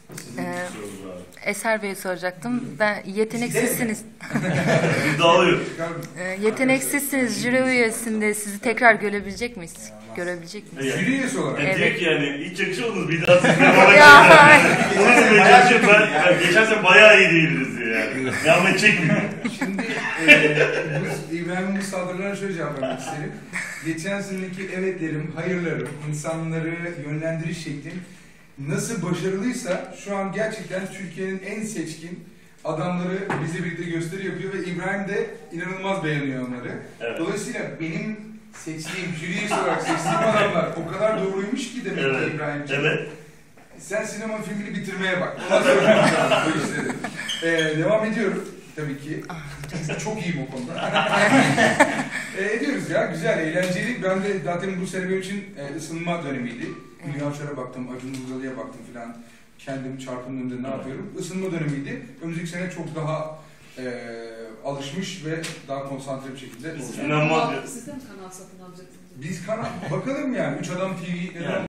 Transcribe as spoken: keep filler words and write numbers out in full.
Ee, Eser Bey'e soracaktım. Ben yeteneksizsiniz. Dağılıyor. Ee, yeteneksizsiniz. Jüri üyesinde sizi tekrar görebilecek miyiz? Görebilecek miyiz? Yani, Jüri üyesi olarak. evet. Evet. Diyor ki yani hiç yakışamadınız bir daha sizinle bana Ya. Onu demeye çalışıyorum ben. ben geçen sene bayağı iyi değildiniz diye yani. Yağma çekmiyor. Şimdi e, bu, İbrahim'in bu saldırılarına şöyle cevap vermek isterim. Geçen seneki evetlerim, hayırlarım, insanları yönlendiriş şeklim nasıl başarılıysa şu an gerçekten Türkiye'nin en seçkin adamları bize birlikte gösteri yapıyor ve İbrahim de inanılmaz beğeniyor onları. Evet. Dolayısıyla benim seçtiğim, jüri üyesi olarak seçtiğim adamlar o kadar doğruymuş ki demek Evet. ki İbrahimciğim. Evet. Sen sinema filmini bitirmeye bak. Ondan sonra bu işleri. Ee, devam ediyorum tabii ki. Çünkü çok iyiyim o konuda. ee, ediyoruz ya, güzel, eğlenceli. Ben de zaten bu sene benim için e, ısınma dönemiydi. Hülya Avşar'a baktım, Acun Ilıcalı'ya baktım filan. Kendim çarpının önünde ne yapıyorum? Isınma dönemiydi. Önümüzdeki sene çok daha e, alışmış ve daha konsantre bir şekilde olacağım. İnanılmaz. Siz de mi kanal satın alacaksınız? Biz kanal, bakalım yani. Üç Adam T V neden Yani.